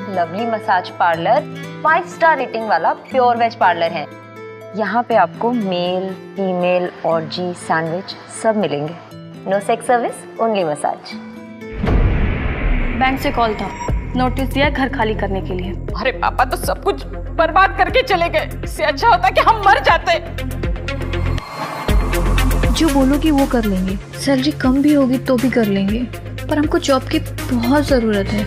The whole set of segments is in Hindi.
Lovely massage parlour 5 star rating वाला प्योर वेज पार्लर है। यहाँ पे आपको मेल, फीमेल, ऑर्जी, सैंडविच सब मिलेंगे। No sex service, only massage. Bank से कॉल था, नोटिस दिया घर खाली करने के लिए। अरे पापा तो सब कुछ बर्बाद करके चले गए, इससे अच्छा होता कि हम मर जाते। जो बोलोगी वो कर लेंगे, सैलरी कम भी होगी तो भी कर लेंगे, पर हमको जॉब की बहुत जरूरत है।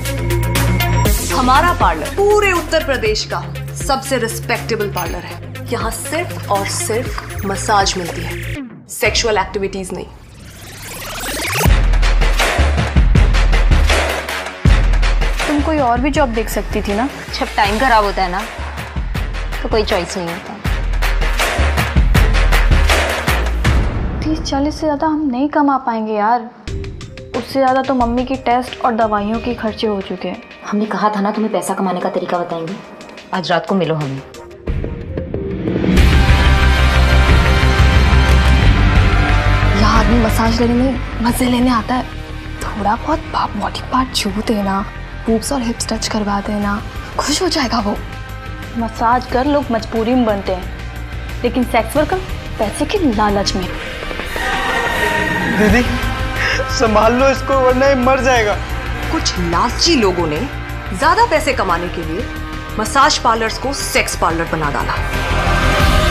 हमारा पार्लर पूरे उत्तर प्रदेश का सबसे रिस्पेक्टेबल पार्लर है। यहाँ सिर्फ और सिर्फ मसाज मिलती है, सेक्सुअल एक्टिविटीज नहीं। तुम कोई और भी जॉब देख सकती थी ना। जब टाइम खराब होता है ना तो कोई चॉइस नहीं होता। 30-40 से ज़्यादा हम नहीं कमा पाएंगे यार। उससे ज़्यादा तो मम्मी की टेस्ट और दवाइयों के खर्चे हो चुके हैं। हमने कहा था ना तुम्हें पैसा कमाने का तरीका बताएंगे। आज रात को मिलो हमें। यहाँ आदमी मसाज लेने में मजे लेने आता है। थोड़ा बहुत बॉडी पार्ट छू देना, बूब्स और हिप्स टच करवा देना, खुश हो जाएगा वो। मसाज कर लोग मजबूरी में बनते हैं, लेकिन सेक्स वर्कर पैसे के लालच में। दीदी संभाल लो इसको वरना ये मर जाएगा। कुछ लालची लोगों ने ज्यादा पैसे कमाने के लिए मसाज पार्लर्स को सेक्स पार्लर बना डाला।